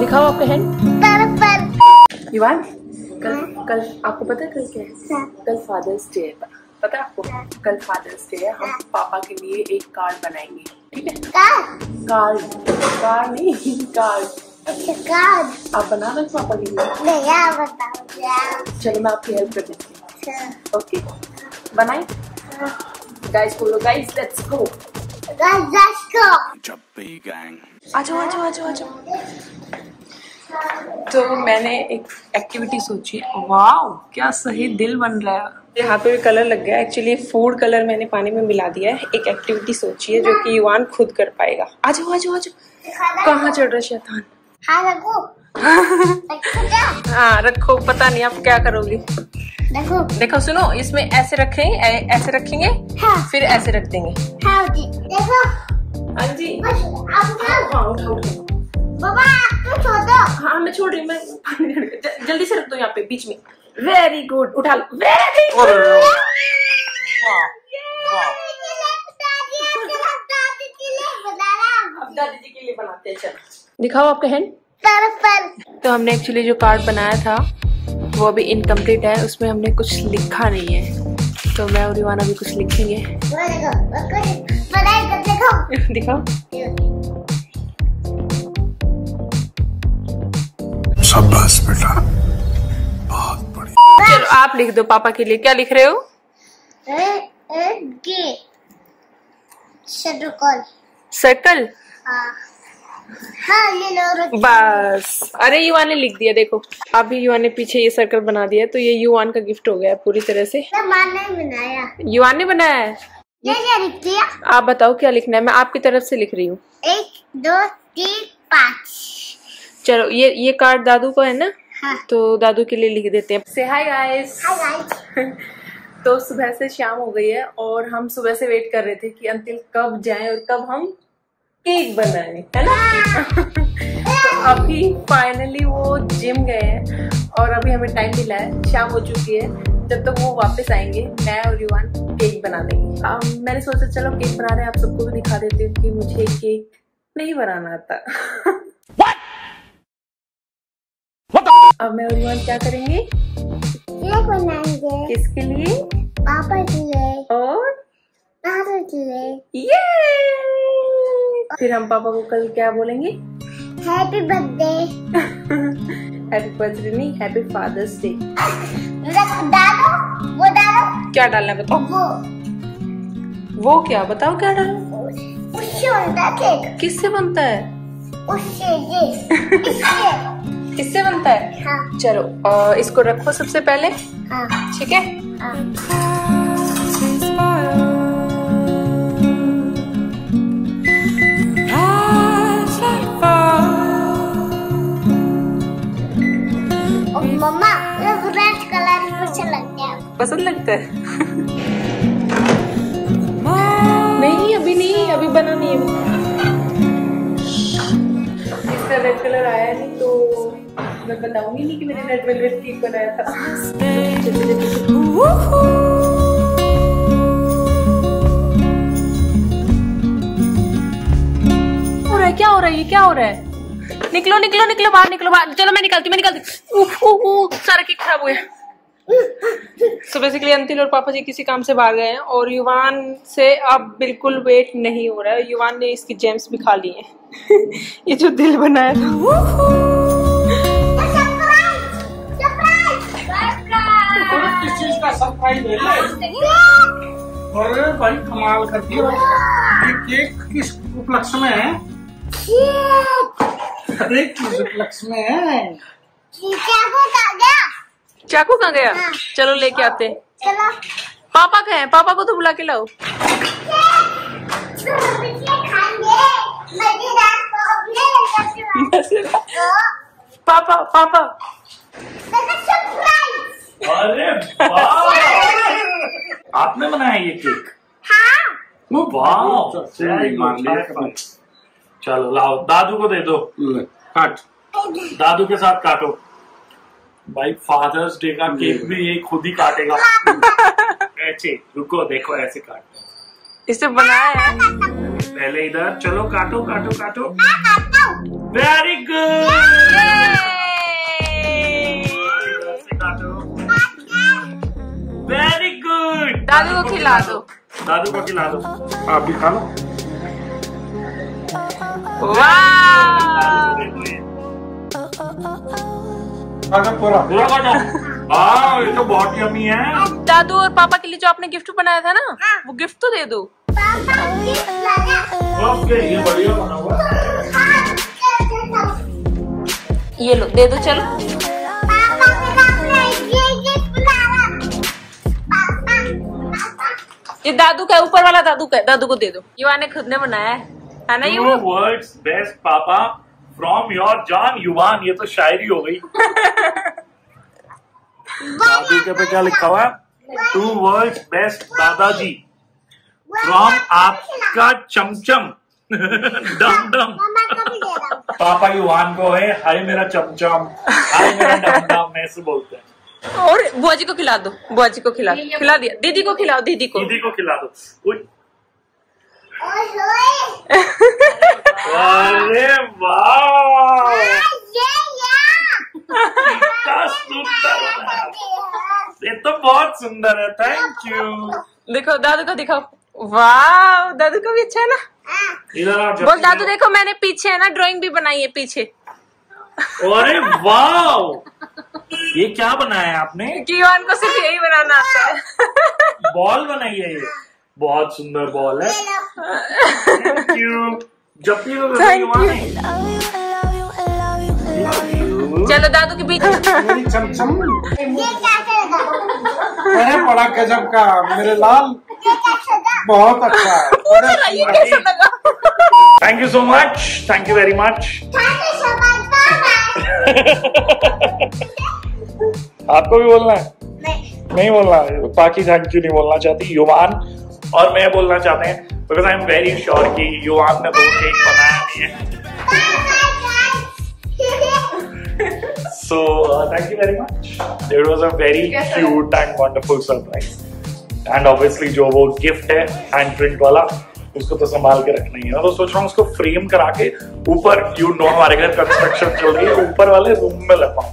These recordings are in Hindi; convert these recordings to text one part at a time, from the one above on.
दिखाओ आपका हैंड। युवान, कल आपको पता है कल क्या है? कल फादर्स डे है। पता है आपको? कल फादर्स डे है। हम पापा के लिए एक कार्ड बनाएंगे, ठीक है? कार्ड नहीं, कार्ड। अच्छा, कार्ड आप बना दो पापा के लिए। नहीं, बताओ। चलो मैं आपकी हेल्प कर देती हूँ। ओके, बनाए। गाइस बोलो, गाइस लेट्स गो। आ जाओ। तो मैंने एक एक्टिविटी सोची। वाओ, क्या सही दिल बन रहा है। मेरे हाथों में कलर लग गया। एक्चुअली फूड कलर मैंने पानी में मिला दिया है। एक एक्टिविटी सोची है जो कि युवान खुद कर पाएगा। आ जाओ। कहाँ चढ़ रहा शैतान? हाँ, रखो। हाँ रखो। पता नहीं आप क्या करोगी। देखो सुनो, इसमें ऐसे रखेंगे हाँ। फिर ऐसे रख देंगे। हाँ जी, देखो। हाँ जी। उठाओ। बाबा आप छोड़ दो। हाँ मैं छोड़ रही हूँ। मैं जल्दी से रख दो यहाँ पे बीच में। वेरी गुड, उठा लो। Very good. अब दादी जी के लिए बनाते हैं। चलो दिखाओ आपका हैंड। तो हमने एक्चुअली जो कार्ड बनाया था वो अभी इनकम्प्लीट है। उसमें हमने कुछ लिखा नहीं है, तो मैं और युवान अभी कुछ लिखेंगे। दिखाओ। शाबाश बेटा, बहुत बढ़िया। चलो आप लिख दो पापा के लिए। क्या लिख रहे हो? सर्कल। हाँ, ये लो। बस। अरे युवान ने लिख दिया। देखो अभी युवान ने पीछे ये सर्कल बना दिया, तो ये युवान का गिफ्ट हो गया पूरी तरह से। बनाया। युवान ने बनाया है। ये क्या लिख दिया? आप बताओ क्या लिखना है। मैं आपकी तरफ से लिख रही हूँ। 1 2 3 5। चलो ये कार्ड दादू को है ना? हाँ। तो दादू के लिए लिख देते हैं। से हाय गाइस। तो सुबह से शाम हो गई है और हम सुबह से वेट कर रहे थे कि अंतिल कब जाए और कब हम केक बनाए, है ना? तो अभी फाइनली वो जिम गए हैं और अभी हमें टाइम मिला है। शाम हो चुकी है। जब तक वो वापस आएंगे मैं और युवान केक बना देंगे। मैंने सोचा चलो केक बना रहे हैं, आप सबको भी दिखा देती हूँ कि मुझे केक नहीं बनाना आता। अब मैं और युवान क्या करेंगे? केक बनाएंगे। किसके लिए? पापा के लिए और दादू के लिए। ये फिर हम पापा को कल क्या बोलेंगे? Happy birthday. हैप्पी बर्थडे नहीं, हैप्पी फादर्स डे। डालो, वो डालो। क्या डालना है बताओ? वो क्या बताओ? क्या डालो? उससे बनता है केक। किससे बनता है? उससे इससे। इससे बनता है? हाँ। चलो इसको रखो सबसे पहले। हाँ। ठीक है। हाँ। मम्मा रेड कलर अच्छा लगता है। पसंद लगता है? नहीं अभी नहीं, अभी बना नहीं है। इसका रेड कलर आया नहीं तो मैं बताऊंगी नहीं कि मैंने रेड वेलवेट केक बनाया था। क्या हो रहा है? ये क्या हो रहा है? निकलो बाहर। चलो मैं निकलती। सारा केक खराब हो गया। सो बेसिकली अंतिल और पापा जी किसी काम से बाहर गए हैं और युवान से अब बिल्कुल वेट नहीं हो रहा है। युवान ने इसकी जेम्स भी खा ली हैं। ये जो दिल बनाया था। किस चीज का सरप्राइज है? अरे भाई कमाल करती है। ये केक किस उपलक्ष्य में है? अरे किस उपलक्ष्य में है? चाकू कहाँ गया? चलो लेके आते हैं। चलो। पापा कहाँ हैं? पापा को तो बुला के लाओ। पापा। अरे आपने बनाया ये केक? हाँ। वाह, चलो लाओ, दादू को दे दो। काट, दादू के साथ काटो। भाई फादर्स डे का केक भी ये खुद ही काटेगा। ऐसे रुको, देखो ऐसे काटते हैं। इसे बनाया है पहले इधर। चलो काटो। Very good. Very good. दादू को खिला दो। दादू को खिला दो। आप भी खा लो। वाह पूरा हाँ, ये तो बहुत यम्मी है। दादू और पापा के लिए जो आपने गिफ्ट बनाया था ना, वो गिफ्ट तो दे दो। ओके, ये बढ़िया बना हुआ। ये लो, दे दो चलो। ये दादू का, ऊपर वाला दादू का, दादू को दे दो। युवान ने खुद ने बनाया है ना? ये words best papa from your John Yuvan. ये तो शायरी हो गई। दादू के पे क्या लिखा हुआ है? 2 वर्ड्स बेस्ट दादाजी फ्रॉम आपका चमचम डम डम। पापा युवान को है हाय मेरा चमचम, हाय मेरा डम डम, ऐसे बोलते हैं। और बुआ जी को खिला दो। बुआ जी को खिला दो। खिला दिया। दीदी को खिलाओ। दीदी को खिला दो। अरे वाह, कितना सुंदर है। ये तो बहुत सुंदर है। Thank you. देखो दादू को दिखाओ। वाह, दादू को भी अच्छा है ना? इधर बोल दादू, देखो मैंने पीछे है ना ड्राइंग भी बनाई है पीछे। अरे वाह, ये क्या बनाया है आपने? युवान को सिर्फ यही बनाना आता है। बॉल बनाई है ये। बहुत सुंदर बॉल है। Thank you. जब भी चलो दादू के बीच। मेरी चमचम। अरे बड़ा गजब का मेरे लाल, बहुत अच्छा है। ये कैसा लगा? Thank you so much. Thank you very much. आपको भी बोलना है? नहीं बोलना है। बाकी थैंक यू नहीं बोलना चाहती। युवान और मैं बोलना चाहते हैं because I am very sure कि युवान ने 2 केक बनाया नहीं है। So thank you very much. It was a very cute and wonderful surprise. And obviously जो वो गिफ्ट है हैंड प्रिंट वाला, उसको तो संभाल के रखना ही है। तो सोच रहा हूँ उसको फ्रेम करा के ऊपर, हमारे घर कंस्ट्रक्शन चल रही है, ऊपर वाले रूम में लगाऊंगा।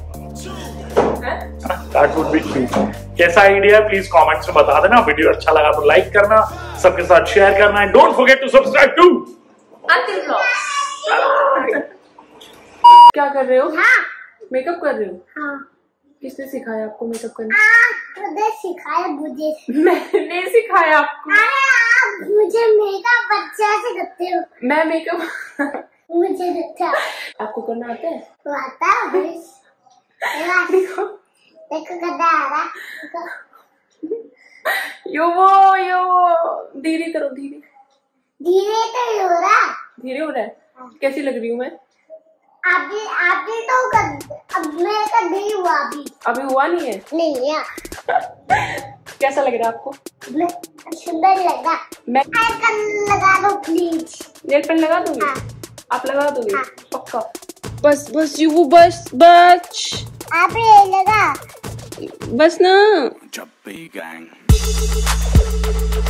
That would be cute. कैसा आइडिया है प्लीज कमेंट्स में बता देना। वीडियो अच्छा लगा तो लाइक करना, सबके साथ शेयर करना है। Don't forget to subscribe to Antil blog. क्या कर रहे हो? मेकअप कर रहे हो? हाँ। किसने सिखाया आपको मेकअप करना? तुमने सिखाया मुझे। मैंने सिखाया आपको? आप मुझे मेकअप अच्छा से करते हो। मैं मेकअप मुझे अच्छा आपको करना आता है? आता है। देखो करना आ रहा। यो धीरे करो। धीरे धीरे तो हो रहा। धीरे हो रहा है? कैसी लग रही हूँ मैं? आपने तो अब मैं कर नहीं हुआ अभी हुआ नहीं है? नहीं है। कैसा लग रहा है आपको? सुंदर लगा। मैं लगा दो प्लीज। नेल पेंट लगा दूंगी? हाँ। आप लगा दोगे? हाँ। पक्का? बस यू बस आप ये लगा बस ना। Chubby gang.